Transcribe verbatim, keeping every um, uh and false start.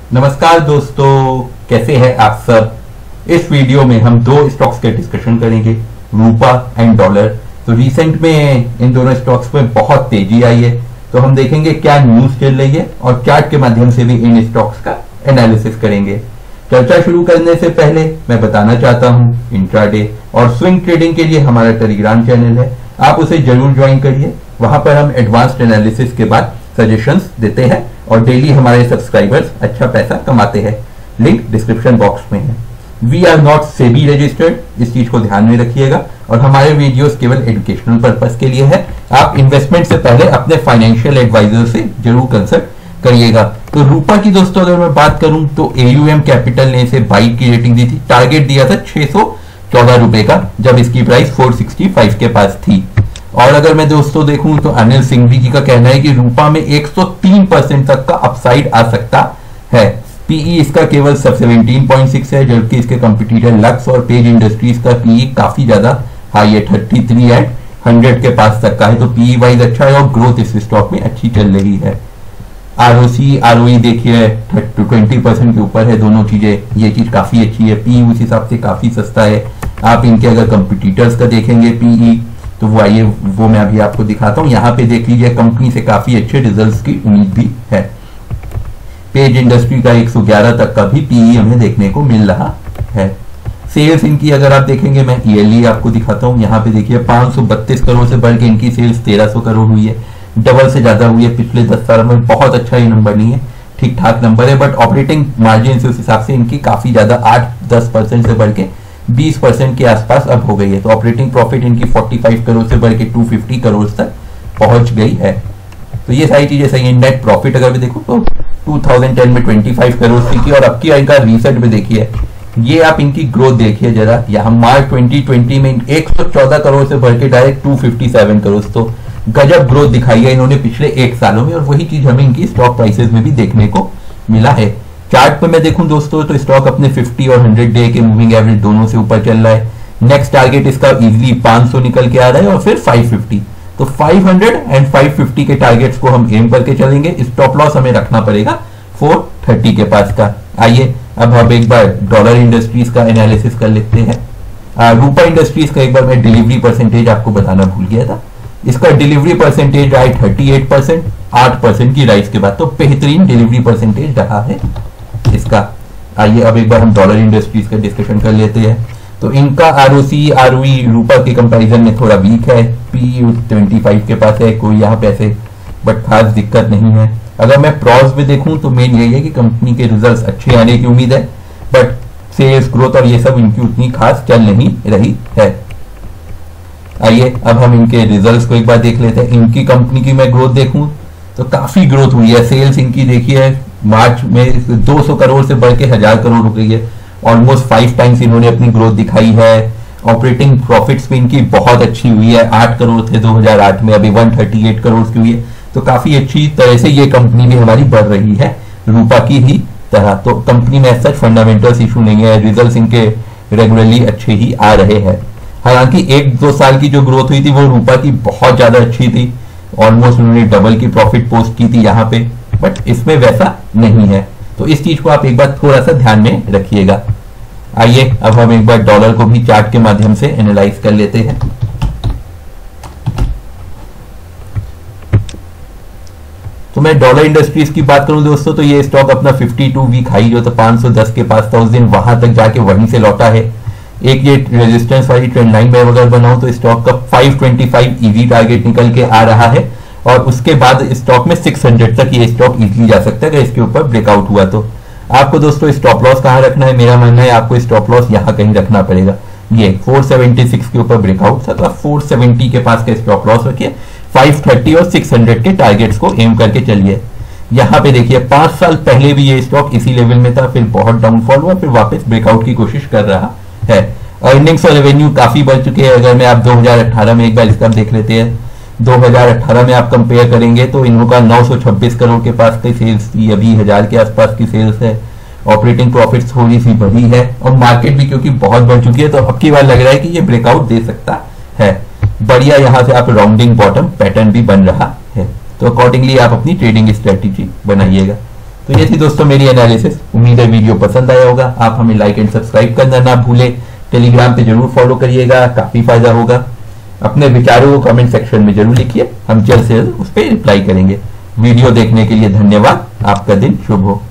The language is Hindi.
नमस्कार दोस्तों, कैसे हैं आप सब। इस वीडियो में हम दो स्टॉक्स के डिस्कशन करेंगे, रूपा एंड डॉलर। तो रिसेंट में इन दोनों स्टॉक्स में बहुत तेजी आई है, तो हम देखेंगे क्या न्यूज चल रही है और चार्ट के माध्यम से भी इन स्टॉक्स का एनालिसिस करेंगे। चर्चा शुरू करने से पहले मैं बताना चाहता हूं, इंट्राडे और स्विंग ट्रेडिंग के लिए हमारा टेलीग्राम चैनल है, आप उसे जरूर ज्वाइन करिए। वहां पर हम एडवांस्ड एनालिसिस के बाद सजेशंस देते हैं और डेली हमारे सब्सक्राइबर्स अच्छा पैसा कमाते हैं। लिंक डिस्क्रिप्शन बॉक्स में है। We are not SEBI registered, इस चीज को ध्यान में रखिएगा, और हमारे वीडियोस केवल एजुकेशनल पर्पस के लिए है। आप इन्वेस्टमेंट से पहले अपने फाइनेंशियल एडवाइजर से जरूर कंसल्ट करिएगा। तो रूपा की दोस्तों अगर मैं बात करूं तो एयूएम कैपिटल ने इसे बाई की रेटिंग दी थी, टारगेट दिया था छह सौ चौदह रुपए का, जब इसकी प्राइस चार सौ पैंसठ के पास थी। और अगर मैं दोस्तों देखूं तो अनिल सिंघवी जी का कहना है कि रूपा में एक सौ तीन परसेंट तक का अपसाइड आ सकता है। पीई इसका केवल सत्रह पॉइंट छह है, जबकि इसके कंपटीटर लक्स और पेज इंडस्ट्रीज का पीई काफी ज्यादा हाई है, तैंतीस एंड सौ के पास तक का है। तो पीई वाइज अच्छा है और ग्रोथ इस स्टॉक में अच्छी चल रही है। आरओसी आरओई देखिए बीस परसेंट के ऊपर है, दोनों चीजें, ये चीज काफी अच्छी है। पीई उस हिसाब से काफी सस्ता है। आप इनके अगर कंपटीटर्स का देखेंगे पीई तो वो आइए वो मैं अभी आपको दिखाता हूं। यहाँ पे देख लीजिए, कंपनी से काफी अच्छे रिजल्ट्स की उम्मीद भी है। पेज इंडस्ट्री का एक सौ ग्यारह तक का भी पीई हमें देखने को मिल रहा है। सेल्स इनकी अगर आप देखेंगे, मैं ईयरली आपको दिखाता हूं। यहाँ पे देखिए पांच सौ बत्तीस करोड़ से बढ़ के इनकी सेल्स तेरह सौ करोड़ हुई है, डबल से ज्यादा हुई है पिछले दस साल में। बहुत अच्छा ये नंबर नहीं है, ठीक ठाक नंबर है, बट ऑपरेटिंग मार्जिन से उस हिसाब से इनकी काफी ज्यादा आठ दस परसेंट से बढ़ के बीस परसेंट के आसपास अब हो गई है। तो ऑपरेटिंग प्रॉफिट इनकी पैंतालीस करोड़ से बढ़ के दो सौ पचास करोड़ तक पहुंच गई है। तो ये सारी चीजें सही है। नेट प्रॉफिट अगर भी देखो तो दो हज़ार दस में पच्चीस करोड़ थी और अब की इनका रीसेट में देखिए, ये आप इनकी ग्रोथ देखिए जरा। यहाँ मार्च दो हज़ार बीस में एक सौ चौदह करोड़ से बढ़ के डायरेक्ट दो सौ सत्तावन करोड़, तो गजब ग्रोथ दिखाई है इन्होंने पिछले एक सालों में, और वही चीज हमें इनकी स्टॉक प्राइसेस में भी देखने को मिला है। चार्ट पे मैं देखूं दोस्तों तो स्टॉक अपने पचास और सौ डे के मूविंग एवरेज दोनों से ऊपर चल रहा है। नेक्स्ट टारगेट इसका इजीली पाँच सौ निकल के आ रहा है और फिर पाँच सौ पचास, तो पाँच सौ एंड पाँच सौ पचास के टारगेट्स को हम एम करके चलेंगे। स्टॉप लॉस हमें रखना पड़ेगा चार सौ तीस के पास का। आइए अब हम एक बार डॉलर इंडस्ट्रीज का एनालिसिस कर लेते हैं। रूपा इंडस्ट्रीज का एक बार मैं डिलीवरी परसेंटेज आपको बताना भूल गया था। इसका डिलीवरी परसेंटेज रहा है अड़तीस परसेंट, आठ परसेंट की राइस के बाद, तो बेहतरीन डिलीवरी परसेंटेज रहा है इसका। आइए अब एक बार हम डॉलर इंडस्ट्रीज का डिस्कशन कर लेते हैं। तो इनका आरओसी आरओई रूपा के कंपैरिजन में थोड़ा वीक है, पी पचहत्तर के पास है, कोई यहाँ पैसे बट खास दिक्कत नहीं है। अगर मैं प्रॉस में देखूं तो मेन यही है कि कंपनी के रिजल्ट्स अच्छे आने की उम्मीद है, बट सेल्स ग्रोथ और ये सब इनकी उतनी खास चल नहीं रही है। आइए अब हम इनके रिजल्ट्स को एक बार देख लेते हैं। इनकी कंपनी की मैं ग्रोथ देखूं तो काफी ग्रोथ हुई है। सेल्स इनकी देखिए मार्च में दो सौ करोड़ से बढ़ के हजार करोड़ हो गई है, ऑलमोस्ट फाइव टाइम्स इन्होंने अपनी ग्रोथ दिखाई है। ऑपरेटिंग प्रॉफिट्स भी इनकी बहुत अच्छी हुई है, आठ करोड़ थे दो हज़ार आठ में, अभी एक सौ अड़तीस करोड़ की हुई है। तो काफी अच्छी तरह से ये कंपनी भी हमारी बढ़ रही है, रूपा की ही तरह। तो कंपनी में ऐसा फंडामेंटल्स इशू नहीं है, रिजल्ट्स इनके रेगुलरली अच्छे ही आ रहे हैं। हालांकि एक दो साल की जो ग्रोथ हुई थी वो रूपा की बहुत ज्यादा अच्छी थी, ऑलमोस्ट उन्होंने डबल की प्रॉफिट पोस्ट की थी यहाँ पे, बट इसमें वैसा नहीं है। तो इस चीज को आप एक बार थोड़ा सा ध्यान में रखिएगा। आइए अब हम एक बार डॉलर को भी चार्ट के माध्यम से एनालाइज कर लेते हैं। तो मैं डॉलर इंडस्ट्रीज की बात करूं दोस्तों तो ये स्टॉक अपना बावन वीक हाई जो था पाँच सौ दस के पास था, उस दिन वहां तक जाके वहीं से लौटा है। एक ये रेजिस्टेंस वाली ट्रेंड लाइन में अगर बनाऊं तो स्टॉक का पाँच सौ पच्चीस ईजी टारगेट निकल के आ रहा है, और उसके बाद स्टॉक में छह सौ तक ये स्टॉक इजीली जा सकता है अगर इसके ऊपर ब्रेकआउट हुआ तो। आपको दोस्तों स्टॉप लॉस कहां रखना है, मेरा मानना है आपको स्टॉप लॉस यहां कहीं रखना पड़ेगा। ये चार सौ छिहत्तर के ऊपर ब्रेकआउट था तो आप चार सौ सत्तर के पास का स्टॉप लॉस रखिए, पाँच सौ तीस और छह सौ के टारगेट्स को एम करके चलिए। यहाँ पे देखिए पांच साल पहले भी ये स्टॉक इसी लेवल में था, फिर बहुत डाउनफॉल हुआ, फिर वापस ब्रेकआउट की कोशिश कर रहा है। अर्निंग्स और रेवेन्यू काफी बढ़ चुके हैं। अगर मैं आप दो हज़ार अठारह में एक बार इसका देख लेते हैं, दो हज़ार अठारह में आप कंपेयर करेंगे तो इनका नौ सौ छब्बीस करोड़ के पास की सेल्स थी, अभी हजार के आसपास की सेल्स है। ऑपरेटिंग प्रॉफिट्स थोड़ी सी बढ़ी है और मार्केट भी क्योंकि बहुत बढ़ चुकी है तो अब की बार लग रहा है कि ये ब्रेकआउट दे सकता है। बढ़िया यहाँ से आप राउंडिंग बॉटम पैटर्न भी बन रहा है, तो अकॉर्डिंगली आप अपनी ट्रेडिंग स्ट्रेटेजी बनाइएगा। तो ये थी दोस्तों मेरी एनालिसिस। उम्मीद है वीडियो पसंद आया होगा। आप हमें लाइक एंड सब्सक्राइब करना ना भूले। टेलीग्राम पे जरूर फॉलो करिएगा, काफी फायदा होगा। अपने विचारों को कमेंट सेक्शन में जरूर लिखिए, हम जल्द से जल्द उस पर रिप्लाई करेंगे। वीडियो देखने के लिए धन्यवाद। आपका दिन शुभ हो।